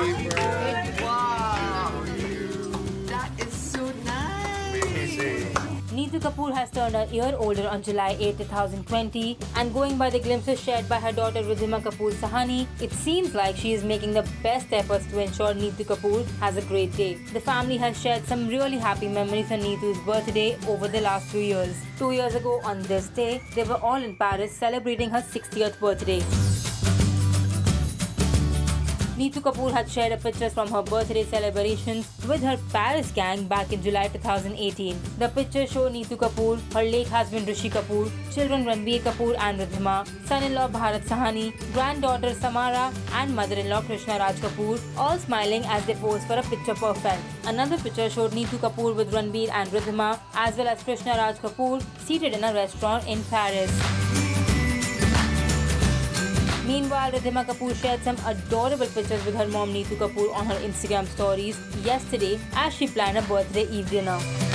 Wow. That is so nice. Neetu Kapoor has turned a year older on July 8, 2020, and going by the glimpses shared by her daughter Ridhima Kapoor Sahani, it seems like she is making the best efforts to ensure Neetu Kapoor has a great day. The family has shared some really happy memories on Neetu's birthday over the last 2 years. 2 years ago on this day, they were all in Paris celebrating her 60th birthday. Neetu Kapoor had shared a pictures from her birthday celebrations with her Paris gang back in July 2018. The pictures show Neetu Kapoor, her late husband Rishi Kapoor, children Ranbir Kapoor and Ridhima, son-in-law Bharat Sahani, granddaughter Samara and mother-in-law Krishna Raj Kapoor, all smiling as they pose for a picture perfect. Another picture showed Neetu Kapoor with Ranbir and Ridhima as well as Krishna Raj Kapoor seated in a restaurant in Paris. Meanwhile, Ridhima Kapoor shared some adorable pictures with her mom Neetu Kapoor on her Instagram stories yesterday as she planned a birthday eve dinner.